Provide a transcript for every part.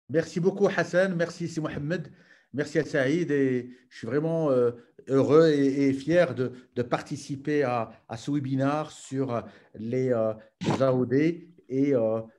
Merci beaucoup Hassan, merci Si Mohamed, merci à Saïd et je suis vraiment heureux et fier de participer à ce webinaire sur les AOD et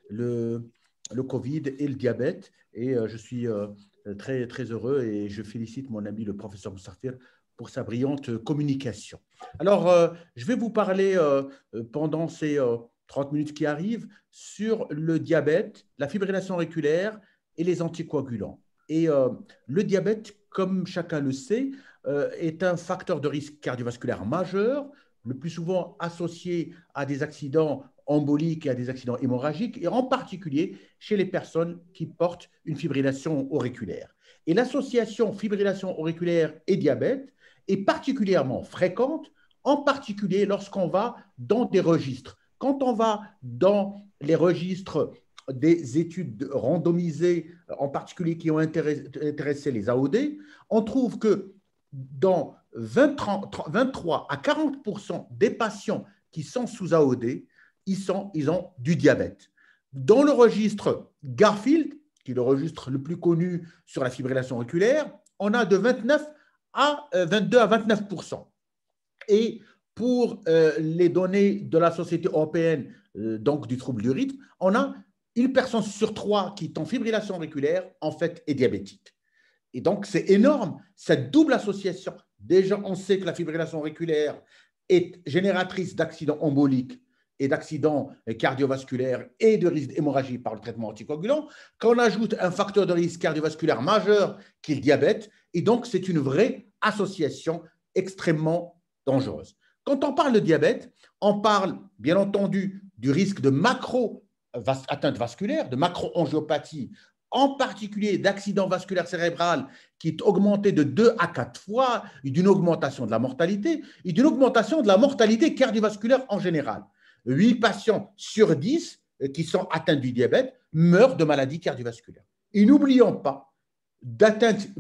le Covid et le diabète. Et je suis très, très heureux et je félicite mon ami le professeur Moussafir pour sa brillante communication. Alors, je vais vous parler pendant ces 30 minutes qui arrivent sur le diabète, la fibrillation auriculaire et les anticoagulants. Et le diabète, comme chacun le sait, est un facteur de risque cardiovasculaire majeur, le plus souvent associé à des accidents emboliques et à des accidents hémorragiques, et en particulier chez les personnes qui portent une fibrillation auriculaire. Et l'association fibrillation auriculaire et diabète est particulièrement fréquente, en particulier lorsqu'on va dans des registres. Quand on va dans les registres des études randomisées, en particulier qui ont intéressé les AOD, on trouve que dans 23 à 40% des patients qui sont sous AOD, ils ont du diabète. Dans le registre Garfield, qui est le registre le plus connu sur la fibrillation auriculaire, on a de 22 à 29%. Et pour les données de la Société européenne donc du trouble du rythme, on a une personne sur trois qui est en fibrillation auriculaire, en fait, est diabétique. Et donc, c'est énorme, cette double association. Déjà, on sait que la fibrillation auriculaire est génératrice d'accidents emboliques et d'accidents cardiovasculaires et de risque d'hémorragie par le traitement anticoagulant, qu'on ajoute un facteur de risque cardiovasculaire majeur qui est le diabète, et donc c'est une vraie association extrêmement dangereuse. Quand on parle de diabète, on parle bien entendu du risque de atteinte vasculaire, de macroangiopathie, en particulier d'accident vasculaire cérébral qui est augmenté de 2 à 4 fois, et d'une augmentation de la mortalité, et d'une augmentation de la mortalité cardiovasculaire en général. 8 patients sur 10 qui sont atteints du diabète meurent de maladies cardiovasculaires. Et n'oublions pas d'atteintes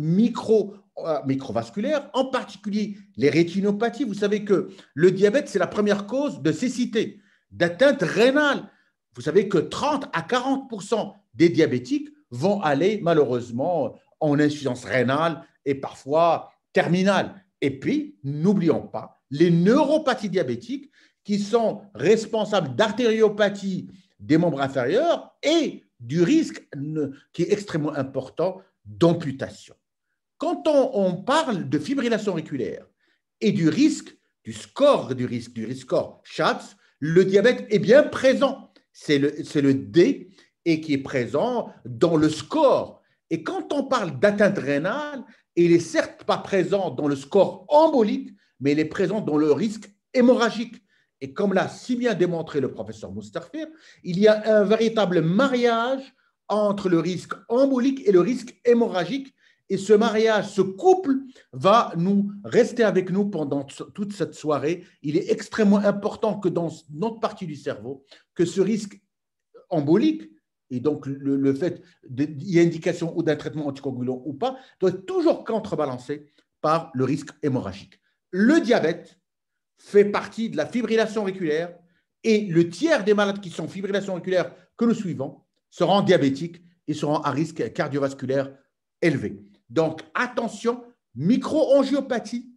microvasculaires, en particulier les rétinopathies. Vous savez que le diabète, c'est la première cause de cécité, d'atteinte rénale. Vous savez que 30 à 40% des diabétiques vont aller malheureusement en insuffisance rénale et parfois terminale. Et puis, n'oublions pas les neuropathies diabétiques qui sont responsables d'artériopathie des membres inférieurs et du risque qui est extrêmement important d'amputation. Quand on parle de fibrillation auriculaire et du risque, du risque score SHAPS, le diabète est bien présent. C'est le D et qui est présent dans le score. Et quand on parle d'atteinte rénale, il n'est certes pas présent dans le score embolique, mais il est présent dans le risque hémorragique. Et comme l'a si bien démontré le professeur Moussafir, il y a un véritable mariage entre le risque embolique et le risque hémorragique. Et ce mariage, ce couple va nous rester avec nous pendant toute cette soirée. Il est extrêmement important que dans notre partie du cerveau, que ce risque embolique, et donc le fait qu'il y ait indication ou d'un traitement anticoagulant ou pas, doit être toujours contrebalancé par le risque hémorragique. Le diabète fait partie de la fibrillation auriculaire et le tiers des malades qui sont fibrillation auriculaire que nous suivons seront diabétiques et seront à risque cardiovasculaire élevé. Donc, attention, microangiopathie,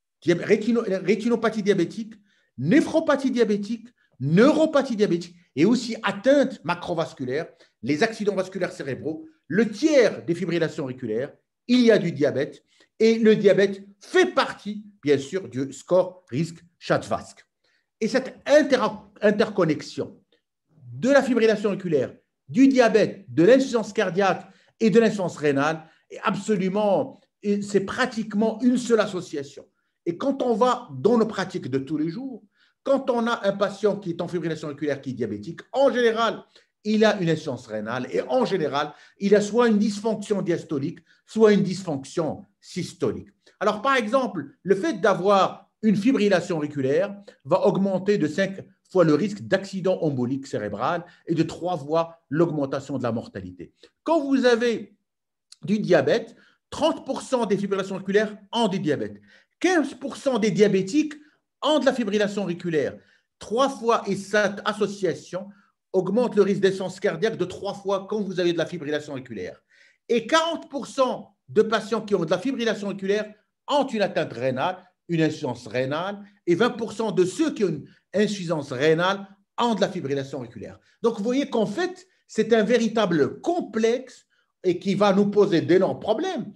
rétinopathie diabétique, néphropathie diabétique, neuropathie diabétique et aussi atteinte macrovasculaire, les accidents vasculaires cérébraux, le tiers des fibrillations auriculaires, il y a du diabète et le diabète fait partie, bien sûr, du score risque SHAPS-VASc. Et cette interconnexion de la fibrillation auriculaire, du diabète, de l'insuffisance cardiaque et de l'insuffisance rénale, absolument, c'est pratiquement une seule association. Et quand on va dans nos pratiques de tous les jours, quand on a un patient qui est en fibrillation auriculaire qui est diabétique, en général, il a une insuffisance rénale et en général, il a soit une dysfonction diastolique, soit une dysfonction systolique. Alors, par exemple, le fait d'avoir une fibrillation auriculaire va augmenter de 5 fois le risque d'accident embolique cérébral et de 3 fois l'augmentation de la mortalité. Quand vous avez du diabète, 30% des fibrillations auriculaires ont du diabète. 15% des diabétiques ont de la fibrillation auriculaire. 3 fois, et cette association augmente le risque d'insuffisance cardiaque de 3 fois quand vous avez de la fibrillation auriculaire. Et 40% de patients qui ont de la fibrillation auriculaire ont une atteinte rénale, une insuffisance rénale, et 20% de ceux qui ont une insuffisance rénale ont de la fibrillation auriculaire. Donc, vous voyez qu'en fait, c'est un véritable complexe et qui va nous poser d'énormes problèmes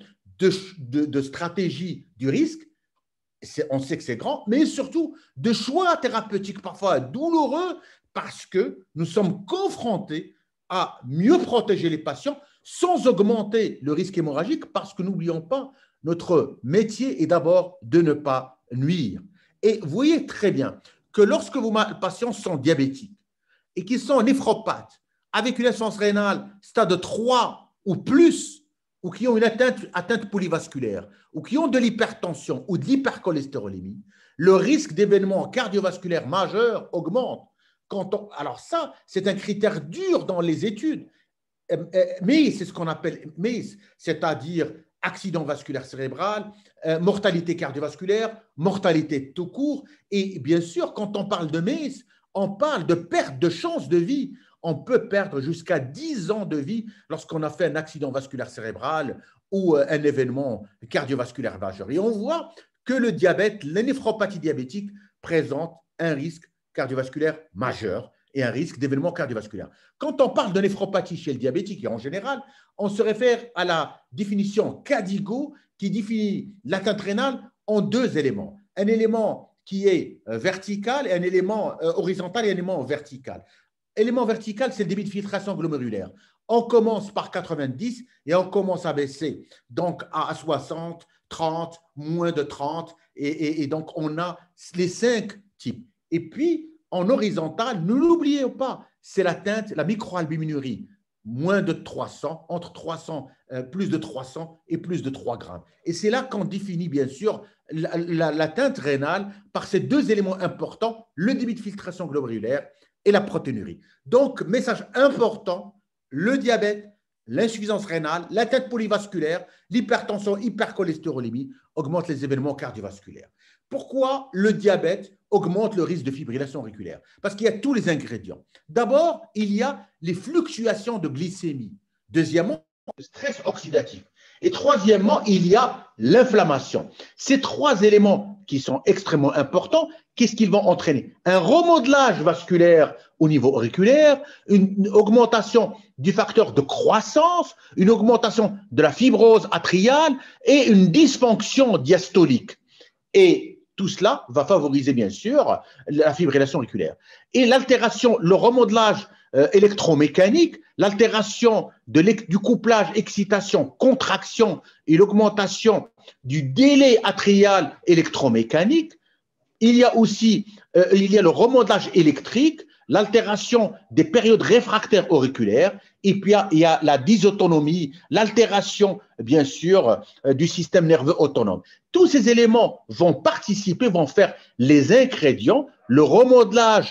de stratégie du risque. On sait que c'est grand, mais surtout de choix thérapeutiques parfois douloureux parce que nous sommes confrontés à mieux protéger les patients sans augmenter le risque hémorragique parce que n'oublions pas, notre métier est d'abord de ne pas nuire. Et vous voyez très bien que lorsque vos patients sont diabétiques et qu'ils sont néphropathes avec une insuffisance rénale stade 3 ou plus, ou qui ont une atteinte polyvasculaire, ou qui ont de l'hypertension ou de l'hypercholestérolémie, le risque d'événements cardiovasculaires majeurs augmente. Alors ça, c'est un critère dur dans les études, mais c'est ce qu'on appelle MACE, c'est-à-dire accident vasculaire cérébral, mortalité cardiovasculaire, mortalité tout court. Et bien sûr, quand on parle de MACE, on parle de perte de chance de vie. On peut perdre jusqu'à 10 ans de vie lorsqu'on a fait un accident vasculaire cérébral ou un événement cardiovasculaire majeur. Et on voit que le diabète, la néphropathie diabétique présente un risque cardiovasculaire majeur et un risque d'événement cardiovasculaire. Quand on parle de néphropathie chez le diabétique et en général, on se réfère à la définition KDIGO qui définit l'atteinte rénale en deux éléments. Un élément qui est vertical et un élément horizontal et un élément vertical. Élément vertical, c'est le débit de filtration glomérulaire. On commence par 90 et on commence à baisser. Donc, à 60, 30, moins de 30. Et donc, on a les 5 types. Et puis, en horizontal, ne l'oubliez pas, c'est l'atteinte, la microalbuminurie, moins de 300, entre 300, plus de 300 et plus de 3 grammes. Et c'est là qu'on définit, bien sûr, l'atteinte rénale par ces deux éléments importants, le débit de filtration glomérulaire et la protéinurie. Donc, message important, le diabète, l'insuffisance rénale, l'atteinte polyvasculaire, l'hypertension, hypercholestérolémie augmentent les événements cardiovasculaires. Pourquoi le diabète augmente le risque de fibrillation auriculaire? Parce qu'il y a tous les ingrédients. D'abord, il y a les fluctuations de glycémie. Deuxièmement, le stress oxydatif. Et troisièmement, il y a l'inflammation. Ces trois éléments qui sont extrêmement importants, qu'est-ce qu'ils vont entraîner? Un remodelage vasculaire au niveau auriculaire, une augmentation du facteur de croissance, une augmentation de la fibrose atriale et une dysfonction diastolique. Et tout cela va favoriser, bien sûr, la fibrillation auriculaire. Et l'altération, le remodelage électromécanique, l'altération du couplage excitation-contraction et l'augmentation du délai atrial électromécanique. Il y a aussi le remodelage électrique, l'altération des périodes réfractaires auriculaires, et puis il y a la dysautonomie, l'altération, bien sûr, du système nerveux autonome. Tous ces éléments vont participer, vont faire les ingrédients, le remodelage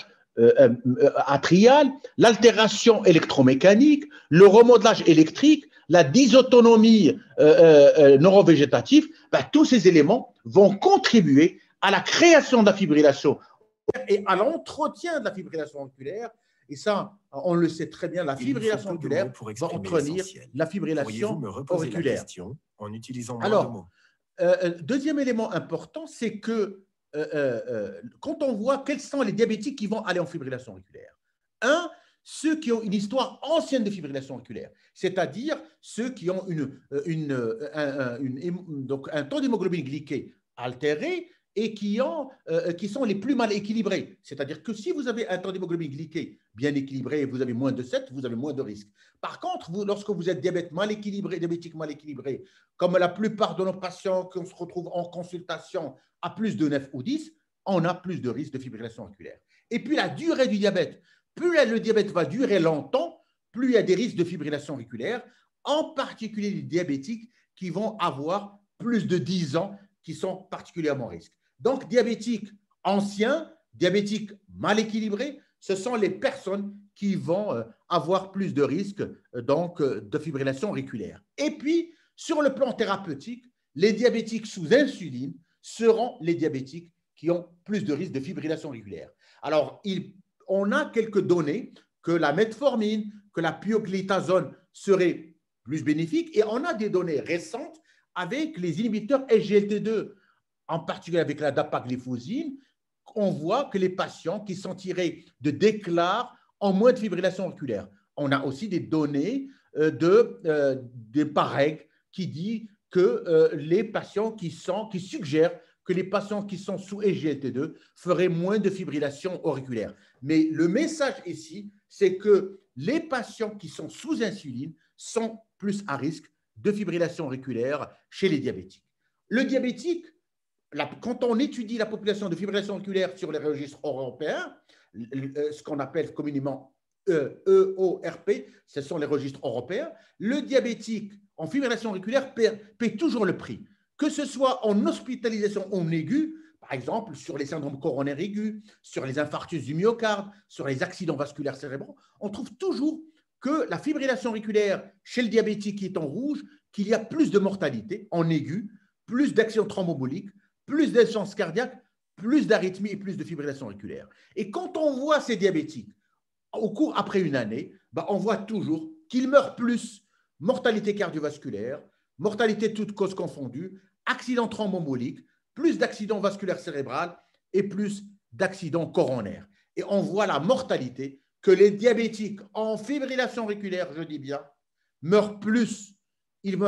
atrial, l'altération électromécanique, le remodelage électrique, la dysautonomie neurovégétative, tous ces éléments vont contribuer à la création de la fibrillation et à l'entretien de la fibrillation auriculaire. Et ça, on le sait très bien, la fibrillation auriculaire va entraîner la fibrillation auriculaire. En utilisant Alors, deuxième élément important, c'est que quand on voit quels sont les diabétiques qui vont aller en fibrillation auriculaire. Un, ceux qui ont une histoire ancienne de fibrillation auriculaire, c'est-à-dire ceux qui ont donc un taux d'hémoglobine glyquée altéré et qui sont les plus mal équilibrés. C'est-à-dire que si vous avez un taux d'hémoglobine glyquée bien équilibré et vous avez moins de 7, vous avez moins de risques. Par contre, lorsque vous êtes diabétique mal équilibré, comme la plupart de nos patients qu'on se retrouve en consultation à plus de 9 ou 10, on a plus de risques de fibrillation auriculaire. Et puis la durée du diabète, plus le diabète va durer longtemps, plus il y a des risques de fibrillation auriculaire, en particulier les diabétiques qui vont avoir plus de 10 ans, qui sont particulièrement risques. Donc, diabétiques anciens, diabétiques mal équilibrés, ce sont les personnes qui vont avoir plus de risques de fibrillation auriculaire. Et puis, sur le plan thérapeutique, les diabétiques sous insuline seront les diabétiques qui ont plus de risques de fibrillation auriculaire. Alors, on a quelques données que la metformine, que la pioglitazone seraient plus bénéfique. Et on a des données récentes avec les inhibiteurs SGLT2, en particulier avec la dapagliflozine. On voit que les patients qui sont tirés de déclare en moins de fibrillation auriculaire. On a aussi des données de PAREG qui dit que les patients qui suggèrent que les patients qui sont sous SGLT2 feraient moins de fibrillation auriculaire. Mais le message ici, c'est que les patients qui sont sous insuline sont plus à risque de fibrillation auriculaire chez les diabétiques. Le diabétique, quand on étudie la population de fibrillation auriculaire sur les registres européens, ce qu'on appelle communément EORP, ce sont les registres européens, le diabétique en fibrillation auriculaire paie toujours le prix, que ce soit en hospitalisation en aigu, par exemple sur les syndromes coronaires aigus, sur les infarctus du myocarde, sur les accidents vasculaires cérébraux, on trouve toujours que la fibrillation auriculaire chez le diabétique qui est en rouge, qu'il y a plus de mortalité en aigu, plus d'accidents thromboemboliques, plus d'insuffisance cardiaque, plus d'arythmie et plus de fibrillation auriculaire. Et quand on voit ces diabétiques après une année, on voit toujours qu'ils meurent plus, mortalité cardiovasculaire, mortalité toutes causes confondues, accidents thromboemboliques, plus d'accidents vasculaires cérébrales et plus d'accidents coronaires. Et on voit la mortalité que les diabétiques en fibrillation auriculaire, je dis bien, meurent plus, ils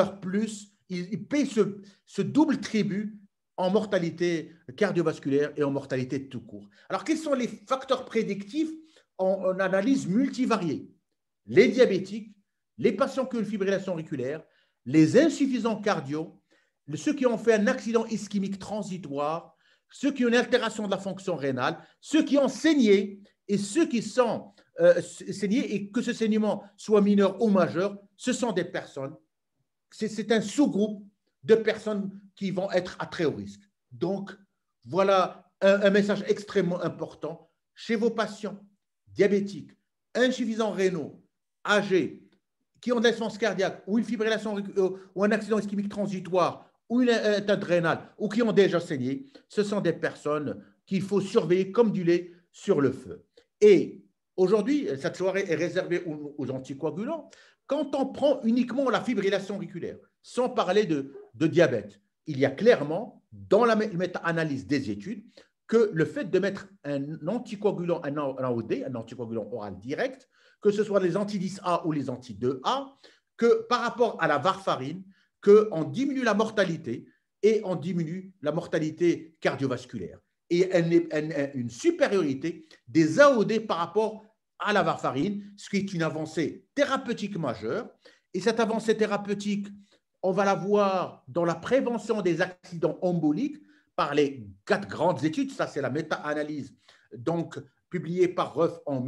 paient ce double tribut en mortalité cardiovasculaire et en mortalité tout court. Alors, quels sont les facteurs prédictifs en analyse multivariée? Les diabétiques, les patients qui ont une fibrillation auriculaire, les insuffisants cardio, ceux qui ont fait un accident ischémique transitoire, ceux qui ont une altération de la fonction rénale, ceux qui ont saigné et ceux qui sont saignés et que ce saignement soit mineur ou majeur, ce sont des personnes, c'est un sous-groupe de personnes qui vont être à très haut risque. Donc, voilà un message extrêmement important chez vos patients diabétiques, insuffisants rénaux, âgés, qui ont de l'insuffisance cardiaque ou une fibrillation ou un accident ischémique transitoire ou une atteinte rénale ou qui ont déjà saigné, ce sont des personnes qu'il faut surveiller comme du lait sur le feu. Et aujourd'hui, cette soirée est réservée aux anticoagulants. Quand on prend uniquement la fibrillation auriculaire, sans parler de diabète, il y a clairement, dans la méta-analyse des études, que le fait de mettre un anticoagulant, un AOD, un anticoagulant oral direct, que ce soit les anti-10A ou les anti-2A, que par rapport à la warfarine, qu'on diminue la mortalité et on diminue la mortalité cardiovasculaire. Et une supériorité des AOD par rapport à la warfarine, ce qui est une avancée thérapeutique majeure. Et cette avancée thérapeutique, on va la voir dans la prévention des accidents emboliques par les 4 grandes études. Ça, c'est la méta-analyse donc publiée par Ruff en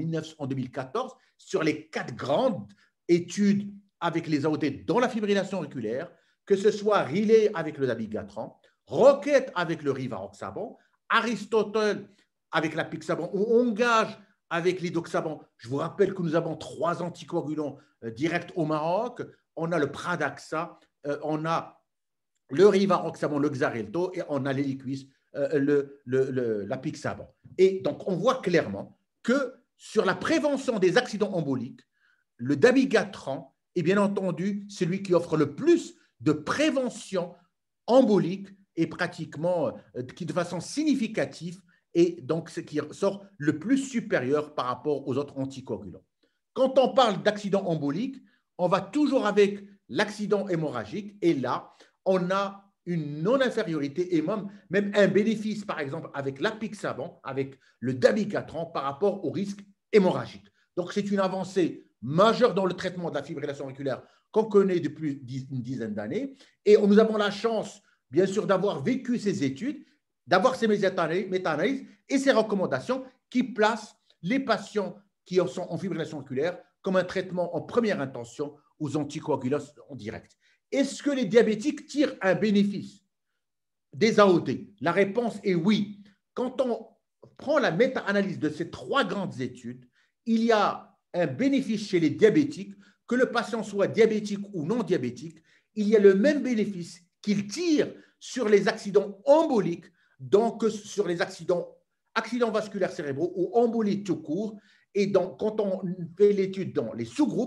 2014 sur les 4 grandes études avec les AOD dans la fibrillation auriculaire, que ce soit Riley avec le dabigatran, Rocket avec le rivaroxaban, Aristotle avec la pixaban ou Ongage avec l'idoxaban. Je vous rappelle que nous avons 3 anticoagulants directs au Maroc. On a le Pradaxa, on a le rivaroxaban, le Xarelto et on a l'Eliquis, la pixaban. Et donc, on voit clairement que sur la prévention des accidents emboliques, le dabigatran est bien entendu celui qui offre le plus de prévention embolique et pratiquement qui de façon significative et donc ce qui sort le plus supérieur par rapport aux autres anticoagulants. Quand on parle d'accident embolique, on va toujours avec l'accident hémorragique et là, on a une non-infériorité et même un bénéfice, par exemple, avec l'apixaban, avec le dabigatran par rapport au risque hémorragique. Donc, c'est une avancée majeure dans le traitement de la fibrillation auriculaire qu'on connaît depuis une dizaine d'années. Et nous avons la chance, bien sûr, d'avoir vécu ces études, d'avoir ces méta-analyses et ces recommandations qui placent les patients qui sont en fibrillation auriculaire comme un traitement en première intention aux anticoagulants en direct. Est-ce que les diabétiques tirent un bénéfice des AOD? La réponse est oui. Quand on prend la méta-analyse de ces 3 grandes études, il y a un bénéfice chez les diabétiques, que le patient soit diabétique ou non diabétique, il y a le même bénéfice qu'il tire sur les accidents emboliques, donc sur les accidents vasculaires cérébraux ou emboliques tout court. Et donc, quand on fait l'étude dans les sous-groupes,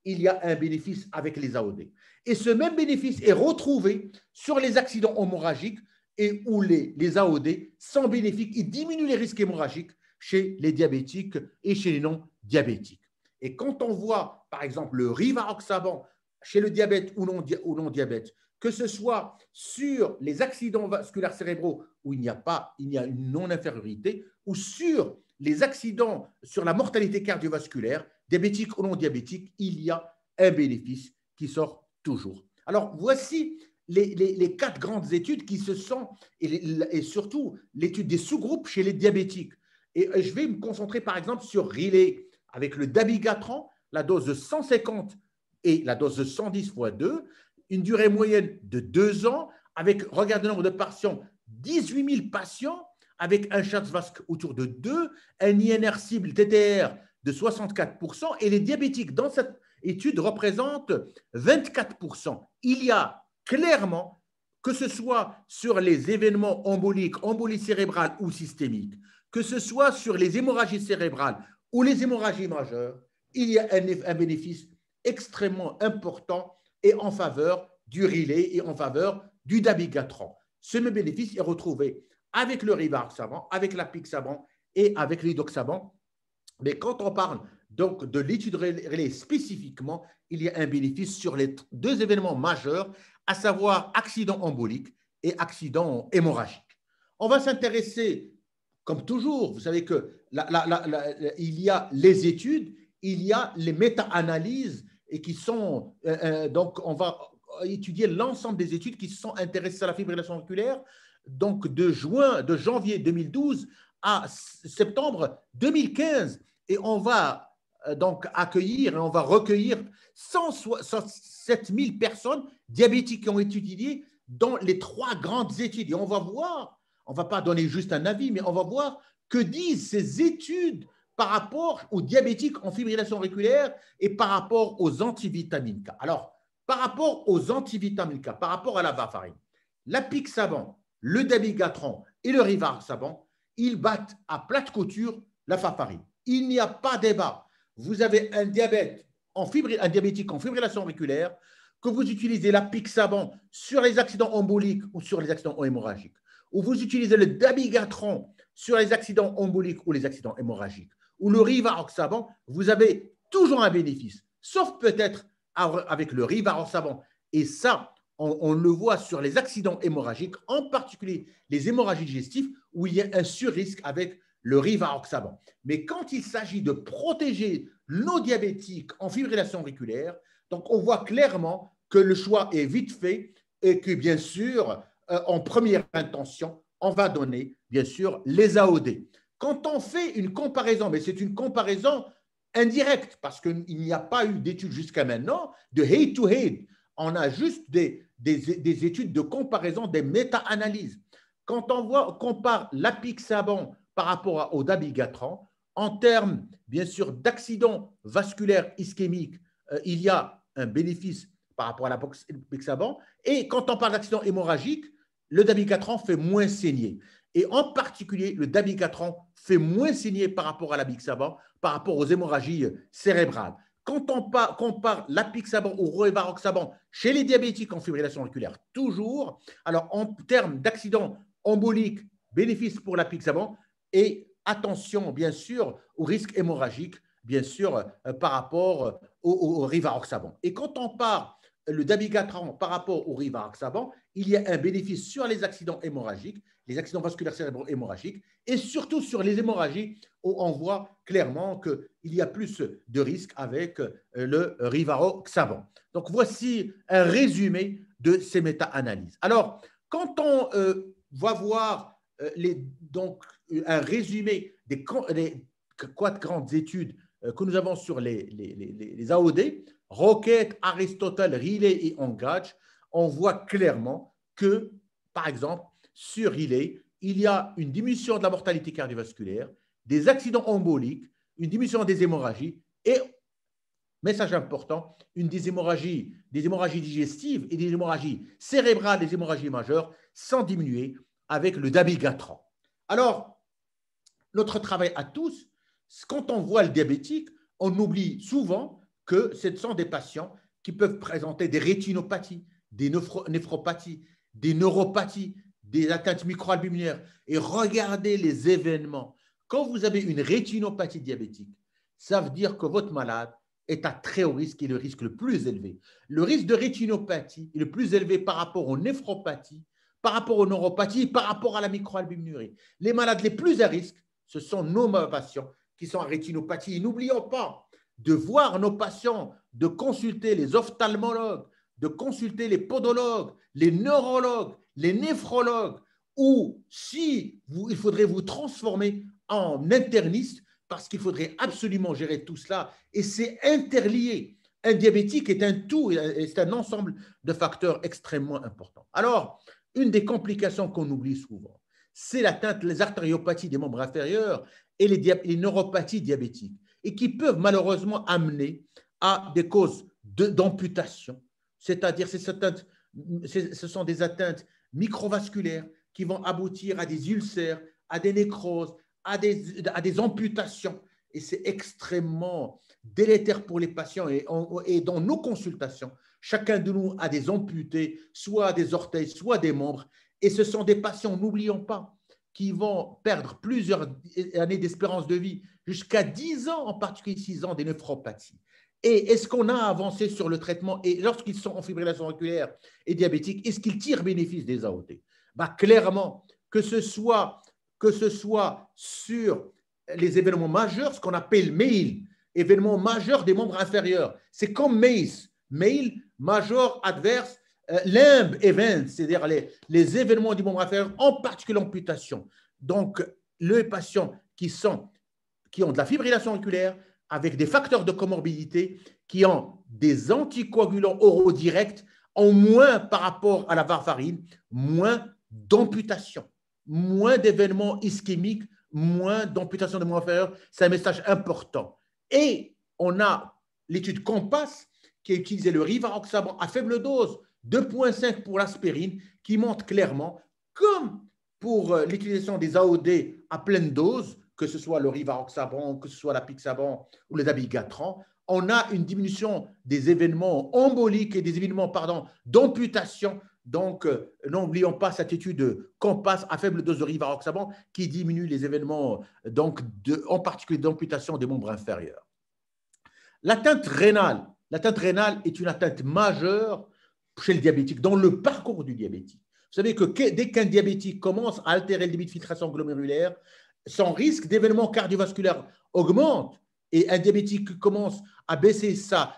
il y a un bénéfice avec les AOD. Et ce même bénéfice est retrouvé sur les accidents hémorragiques et où les AOD sont bénéfiques. Ils diminuent les risques hémorragiques chez les diabétiques et chez les non-diabétiques. Et quand on voit, par exemple, le rivaroxaban chez le diabète ou non-diabète, que ce soit sur les accidents vasculaires cérébraux où il y a une non-infériorité, ou sur les accidents, sur la mortalité cardiovasculaire, diabétique ou non diabétique, il y a un bénéfice qui sort toujours. Alors, voici les 4 grandes études qui se sont, et surtout l'étude des sous-groupes chez les diabétiques. Et je vais me concentrer par exemple sur Riley avec le dabigatran, la dose de 150 et la dose de 110 x 2, une durée moyenne de 2 ans, avec, regardez le nombre de patients, 18 000 patients, avec un Schatzvask autour de 2, un INR cible TTR de 64%, et les diabétiques dans cette étude représentent 24%. Il y a clairement, que ce soit sur les événements emboliques, embolie cérébrale ou systémique, que ce soit sur les hémorragies cérébrales ou les hémorragies majeures, il y a un bénéfice extrêmement important et en faveur du Riley et en faveur du dabigatran. Ce même bénéfice est retrouvé avec le rivaroxaban, avec l'apixaban et avec l'idoxaban. Mais quand on parle donc de l'étude Riley spécifiquement, il y a un bénéfice sur les 2 événements majeurs, à savoir accident embolique et accident hémorragique. On va s'intéresser, comme toujours, vous savez que il y a les études, il y a les méta-analyses et qui sont, donc on va étudier l'ensemble des études qui se sont intéressées à la fibrillation auriculaire, donc de janvier 2012 à septembre 2015. Et on va donc accueillir et on va recueillir 107 000 personnes diabétiques qui ont étudié dans les 3 grandes études. Et on va voir, on ne va pas donner juste un avis, mais on va voir que disent ces études par rapport aux diabétiques en fibrillation auriculaire et par rapport aux antivitamines K. Alors, par rapport aux antivitamines K, par rapport à la varfarine, l'apixaban, le dabigatran et le rivaroxaban, ils battent à plate couture la varfarine. Il n'y a pas débat. Vous avez un diabétique en fibrillation auriculaire, que vous utilisez l'apixaban sur les accidents emboliques ou sur les accidents hémorragiques, ou vous utilisez le dabigatran sur les accidents emboliques ou les accidents hémorragiques, ou le rivaroxaban, vous avez toujours un bénéfice, sauf peut-être avec le rivaroxaban. Et ça, on le voit sur les accidents hémorragiques, en particulier les hémorragies digestives, où il y a un surrisque avec le rivaroxaban. Mais quand il s'agit de protéger nos diabétiques en fibrillation auriculaire, donc on voit clairement que le choix est vite fait et que bien sûr, en première intention, on va donner bien sûr les AOD. Quand on fait une comparaison, mais c'est une comparaison indirecte parce qu'il n'y a pas eu d'études jusqu'à maintenant de head-to-head, on a juste des études de comparaison, des méta-analyses. Quand on compare l'apixaban par rapport au dabigatran, en termes, bien sûr, d'accidents vasculaires ischémiques, il y a un bénéfice par rapport à l'apixaban. Et quand on parle d'accident hémorragique, le dabigatran fait moins saigner. Et en particulier, le dabigatran fait moins saigner par rapport à l'apixaban, par rapport aux hémorragies cérébrales. Quand on compare l'apixaban ou rivaroxaban chez les diabétiques en fibrillation auriculaire, toujours, alors en termes d'accident embolique, bénéfice pour l'apixaban et attention, bien sûr, au risque hémorragique, bien sûr, par rapport au rivaroxaban. Et quand on parle le dabigatran par rapport au rivaroxaban, il y a un bénéfice sur les accidents hémorragiques, les accidents vasculaires cérébraux hémorragiques, et surtout sur les hémorragies où on voit clairement qu'il y a plus de risques avec le rivaroxaban. Donc, voici un résumé de ces méta-analyses. Alors, quand on va voir donc, un résumé des 4 grandes études que nous avons sur les AOD, Rocket, Aristotle, Riley et Engage, on voit clairement que, par exemple, sur Riley, il y a une diminution de la mortalité cardiovasculaire, des accidents emboliques, une diminution des hémorragies et, message important, des hémorragies digestives et des hémorragies cérébrales, des hémorragies majeures, sans diminuer avec le dabigatran. Alors, notre travail à tous, quand on voit le diabétique, on oublie souvent que ce sont des patients qui peuvent présenter des rétinopathies, des néphropathies, des neuropathies, des atteintes microalbuminaires. Et regardez les événements. Quand vous avez une rétinopathie diabétique, ça veut dire que votre malade est à très haut risque et le risque le plus élevé. Le risque de rétinopathie est le plus élevé par rapport aux néphropathies, par rapport aux neuropathies, par rapport à la microalbuminurie. Les malades les plus à risque, ce sont nos patients qui sont en rétinopathie. Et n'oublions pas de voir nos patients, de consulter les ophtalmologues, de consulter les podologues, les neurologues, les néphrologues, ou si il faudrait vous transformer en interniste parce qu'il faudrait absolument gérer tout cela et c'est interlié. Un diabétique est un tout, c'est un ensemble de facteurs extrêmement importants. Alors, une des complications qu'on oublie souvent, c'est l'atteinte, les artériopathies des membres inférieurs et les neuropathies diabétiques et qui peuvent malheureusement amener à des causes d'amputation, c'est-à-dire ce sont des atteintes microvasculaires qui vont aboutir à des ulcères, à des nécroses, à des amputations. Et c'est extrêmement délétère pour les patients. Et dans nos consultations, chacun de nous a des amputés, soit des orteils, soit des membres. Et ce sont des patients, n'oublions pas, qui vont perdre plusieurs années d'espérance de vie, jusqu'à 10 ans, en particulier 6 ans, des néphropathies. Et est-ce qu'on a avancé sur le traitement? Et lorsqu'ils sont en fibrillation auriculaire et diabétique, est-ce qu'ils tirent bénéfice des AOT? Clairement, que ce soit sur les événements majeurs, ce qu'on appelle MAIL, événements majeurs des membres inférieurs. C'est comme MACE, MAIL, Major Adverse Limb Events, c'est-à-dire les événements du membre inférieur, en particulier l'amputation. Donc, les patients qui ont de la fibrillation auriculaire avec des facteurs de comorbidité, qui ont des anticoagulants oraux directs, ont moins par rapport à la varfarine, moins d'amputation, moins d'événements ischémiques, moins d'amputation de membres inférieurs. C'est un message important. Et on a l'étude COMPASS qui a utilisé le rivaroxaban à faible dose, 2,5 pour l'aspirine, qui montre clairement, comme pour l'utilisation des AOD à pleine dose, que ce soit le rivaroxaban, que ce soit l'apixaban ou le dabigatran, on a une diminution des événements emboliques et des événements, d'amputation. Donc, n'oublions pas cette étude COMPASS à faible dose de rivaroxaban qui diminue les événements, en particulier d'amputation des membres inférieurs. L'atteinte rénale est une atteinte majeure chez le diabétique, dans le parcours du diabétique. Vous savez que dès qu'un diabétique commence à altérer le débit de filtration glomérulaire, son risque d'événement cardiovasculaire augmente. Et un diabétique qui commence à baisser sa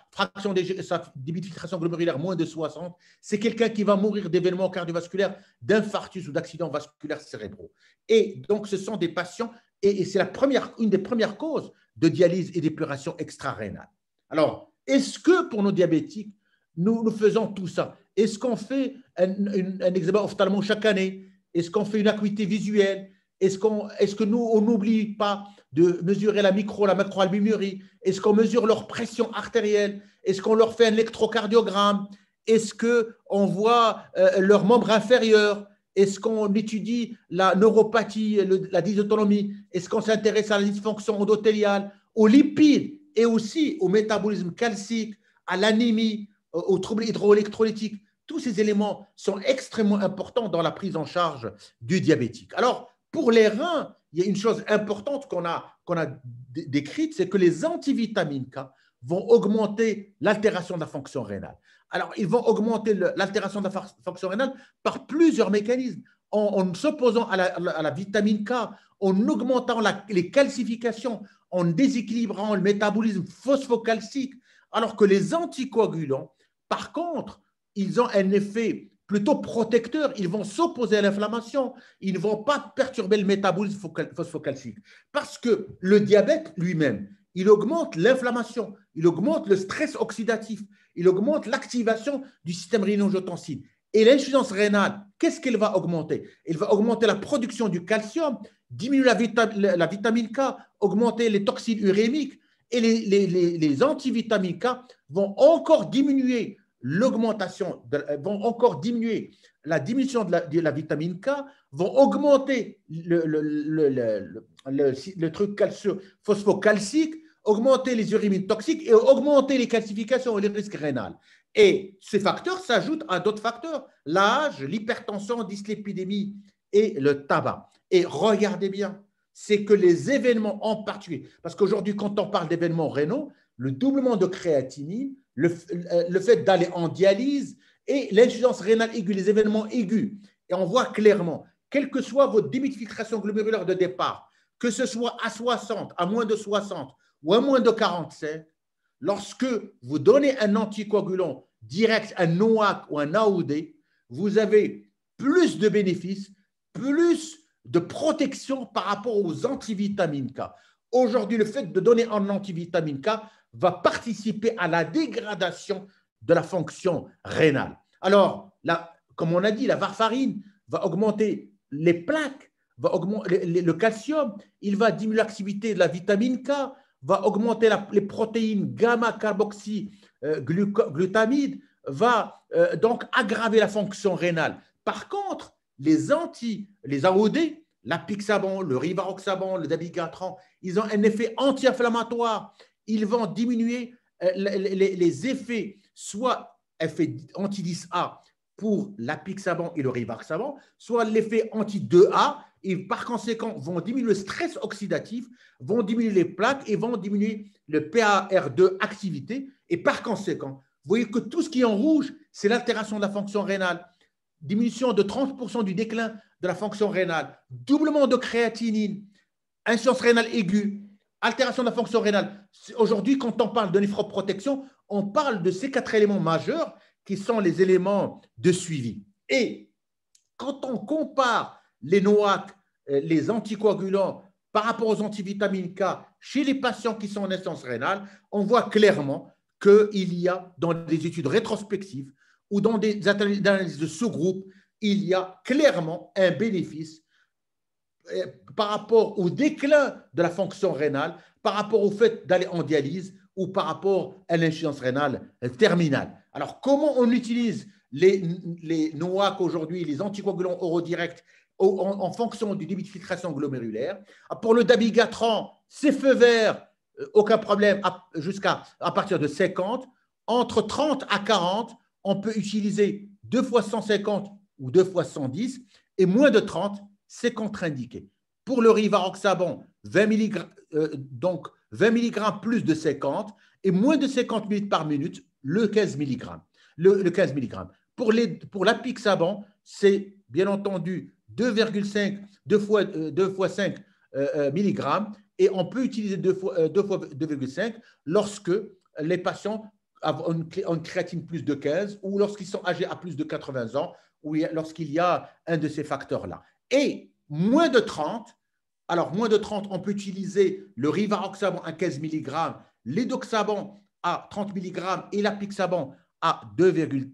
débit de filtration glomérulaire moins de 60, c'est quelqu'un qui va mourir d'événements cardiovasculaires, d'infarctus ou d'accidents vasculaires cérébraux. Et donc, ce sont des patients, et c'est une des premières causes de dialyse et d'épuration extra-rénale. Alors, est-ce que pour nos diabétiques, nous faisons tout ça? Est-ce qu'on fait un examen ophtalmo chaque année? Est-ce qu'on fait une acuité visuelle? Est-ce que nous, on n'oublie pas de mesurer la macroalbuminurie? Est-ce qu'on mesure leur pression artérielle? Est-ce qu'on leur fait un électrocardiogramme? Est-ce qu'on voit leurs membres inférieurs? Est-ce qu'on étudie la neuropathie, la dysautonomie? Est-ce qu'on s'intéresse à la dysfonction endothéliale, aux lipides et aussi au métabolisme calcique, à l'anémie, aux troubles hydroélectrolytiques? Tous ces éléments sont extrêmement importants dans la prise en charge du diabétique. Alors, pour les reins, il y a une chose importante qu'on a décrite, c'est que les antivitamines K vont augmenter l'altération de la fonction rénale. Alors, ils vont augmenter l'altération de la fonction rénale par plusieurs mécanismes, en s'opposant à la vitamine K, en augmentant les calcifications, en déséquilibrant le métabolisme phosphocalcique, alors que les anticoagulants, par contre, ils ont un effet plutôt protecteur. Ils vont s'opposer à l'inflammation. Ils ne vont pas perturber le métabolisme phosphocalcique. Parce que le diabète lui-même, il augmente l'inflammation, il augmente le stress oxydatif, il augmente l'activation du système rénino-angiotensine. Et l'insuffisance rénale, qu'est-ce qu'elle va augmenter? Elle va augmenter la production du calcium, diminuer la vitamine K, augmenter les toxines urémiques. Et les antivitamines K vont encore diminuer la diminution de la vitamine K, vont augmenter le truc phosphocalcique, augmenter les urémines toxiques et augmenter les calcifications et les risques rénaux. Et ces facteurs s'ajoutent à d'autres facteurs, l'âge, l'hypertension, la dyslipidémie et le tabac. Et regardez bien, c'est que les événements en particulier, parce qu'aujourd'hui, quand on parle d'événements rénaux, le doublement de créatinine, le fait d'aller en dialyse et l'insuffisance rénale aiguë, les événements aigus. Et on voit clairement, quelle que soit votre débit de filtration glomérulaire de départ, que ce soit à 60, à moins de 60 ou à moins de 45, lorsque vous donnez un anticoagulant direct, un NOAC ou un AOD, vous avez plus de bénéfices, plus de protection par rapport aux antivitamines K. Aujourd'hui, le fait de donner un antivitamine K va participer à la dégradation de la fonction rénale. Alors, comme on a dit, la warfarine va augmenter les plaques, va augmenter le calcium, il va diminuer l'activité de la vitamine K, va augmenter les protéines gamma-carboxyglutamide, va donc aggraver la fonction rénale. Par contre, les AOD, l'apixaban, le rivaroxaban, le dabigatran, ils ont un effet anti-inflammatoire. Ils vont diminuer les effets, soit effet anti-10A pour l'apixaban et le rivaroxaban, soit l'effet anti-2A, et par conséquent vont diminuer le stress oxydatif, vont diminuer les plaques et vont diminuer le PAR2 activité. Et par conséquent, vous voyez que tout ce qui est en rouge, c'est l'altération de la fonction rénale. Diminution de 30% du déclin de la fonction rénale, doublement de créatinine, insuffisance rénale aiguë, altération de la fonction rénale. Aujourd'hui, quand on parle de néphroprotection, on parle de ces 4 éléments majeurs qui sont les éléments de suivi. Et quand on compare les NOAC, les anticoagulants, par rapport aux antivitamines K chez les patients qui sont en insuffisance rénale, on voit clairement qu'il y a dans des études rétrospectives ou dans des analyses de sous-groupes, il y a clairement un bénéfice par rapport au déclin de la fonction rénale, par rapport au fait d'aller en dialyse ou par rapport à l'insuffisance rénale terminale. Alors, comment on utilise les NOAC aujourd'hui, les anticoagulants oraux directs, en fonction du débit de filtration glomérulaire? Pour le dabigatran, c'est feu vert, aucun problème, à partir de 50. Entre 30 à 40, on peut utiliser 2 fois 150 ou 2 fois 110, et moins de 30, c'est contre-indiqué. Pour le rivaroxaban, 20 mg, donc 20 mg plus de 50, et moins de 50 ml par minute, le 15 mg. Le 15 mg. Pour l'apixaban, c'est bien entendu 2 fois 5 mg, et on peut utiliser 2 fois 2,5 lorsque les patients une créatine plus de 15 ou lorsqu'ils sont âgés à plus de 80 ans ou lorsqu'il y a un de ces facteurs-là. Et moins de 30, alors moins de 30, on peut utiliser le rivaroxaban à 15 mg, l'édoxaban à 30 mg et l'apixaban à 2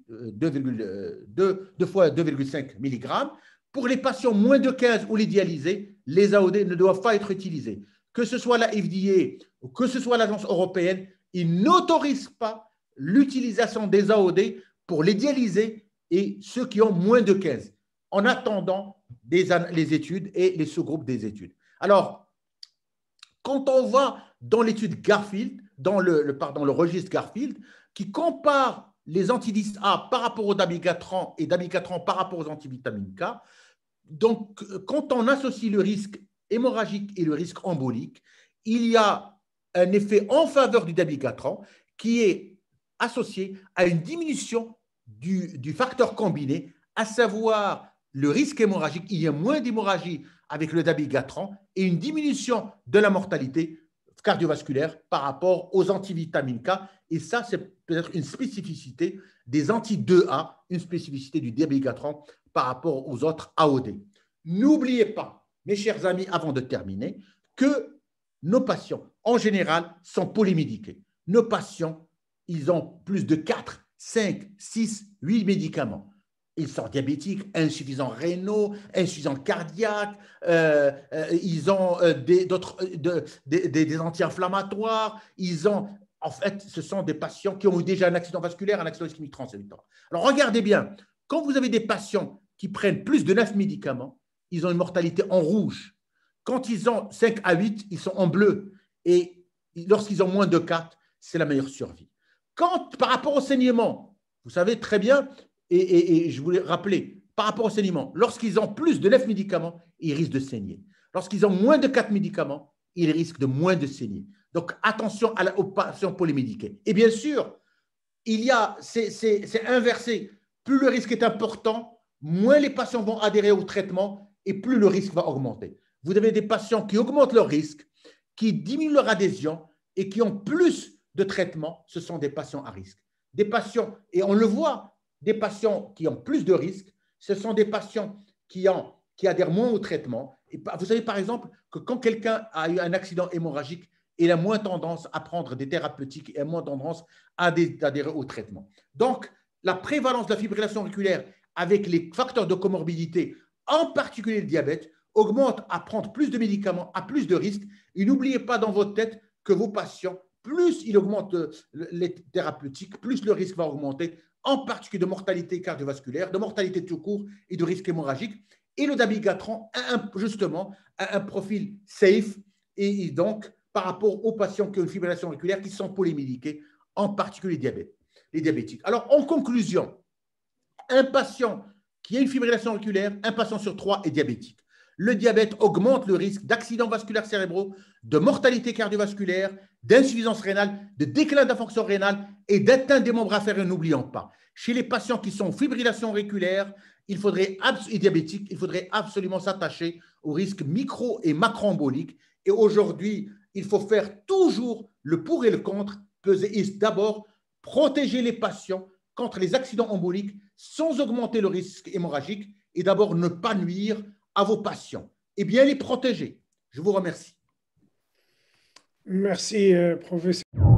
fois 2,5 mg. Pour les patients moins de 15 ou les dialysés, les AOD ne doivent pas être utilisés. Que ce soit la FDA ou que ce soit l'Agence européenne, ils n'autorisent pas l'utilisation des AOD pour les dialysés et ceux qui ont moins de 15, en attendant les études et les sous-groupes des études. Alors, quand on va dans l'étude Garfield, dans le registre Garfield, qui compare les anti-10A par rapport au dabigatran et dabigatran par rapport aux antivitamines K, donc quand on associe le risque hémorragique et le risque embolique, il y a un effet en faveur du dabigatran qui est associé à une diminution du facteur combiné, à savoir le risque hémorragique. Il y a moins d'hémorragie avec le dabigatran et une diminution de la mortalité cardiovasculaire par rapport aux antivitamines K. Et ça, c'est peut-être une spécificité des anti-2A, une spécificité du dabigatran par rapport aux autres AOD. N'oubliez pas, mes chers amis, avant de terminer, que nos patients, en général, sont polymédiqués. Nos patients, ils ont plus de 4, 5, 6, 8 médicaments. Ils sont diabétiques, insuffisants rénaux, insuffisants cardiaques, ils ont des anti-inflammatoires, en fait, ce sont des patients qui ont eu déjà un accident vasculaire, un accident ischémique transévitoire. Alors, regardez bien, quand vous avez des patients qui prennent plus de 9 médicaments, ils ont une mortalité en rouge. Quand ils ont 5 à 8, ils sont en bleu. Et lorsqu'ils ont moins de 4, c'est la meilleure survie. Par rapport au saignement, vous savez très bien, et je voulais rappeler, par rapport au saignement, lorsqu'ils ont plus de 9 médicaments, ils risquent de saigner. Lorsqu'ils ont moins de 4 médicaments, ils risquent de moins de saigner. Donc, attention aux patients polymédiqués. Et bien sûr, c'est inversé. Plus le risque est important, moins les patients vont adhérer au traitement et plus le risque va augmenter. Vous avez des patients qui augmentent leur risque, qui diminuent leur adhésion et qui ont plus de traitement. Ce sont des patients à risque. Des patients, et on le voit, des patients qui ont plus de risques, ce sont des patients qui adhèrent moins au traitement. Et vous savez par exemple que quand quelqu'un a eu un accident hémorragique, il a moins tendance à prendre des thérapeutiques et a moins tendance à adhérer au traitement. Donc, la prévalence de la fibrillation auriculaire avec les facteurs de comorbidité, en particulier le diabète, augmente à prendre plus de médicaments, à plus de risques. Et n'oubliez pas dans votre tête que vos patients, plus ils augmentent les thérapeutiques, plus le risque va augmenter, en particulier de mortalité cardiovasculaire, de mortalité tout court et de risque hémorragique. Et le dabigatran, justement, a un profil safe et donc, par rapport aux patients qui ont une fibrillation auriculaire qui sont polymédiqués, en particulier les diabétiques. Alors, en conclusion, un patient qui a une fibrillation auriculaire, un patient sur 3 est diabétique. Le diabète augmente le risque d'accidents vasculaires cérébraux, de mortalité cardiovasculaire, d'insuffisance rénale, de déclin de la fonction rénale et d'atteinte des membres inférieurs, n'oublions pas. Chez les patients qui sont en fibrillation auriculaire et diabétiques, il faudrait absolument s'attacher aux risques micro- et macroemboliques. Et aujourd'hui, il faut faire toujours le pour et le contre, peser d'abord protéger les patients contre les accidents emboliques sans augmenter le risque hémorragique et d'abord ne pas nuire à vos patients et bien les protéger. Je vous remercie. Merci, professeur.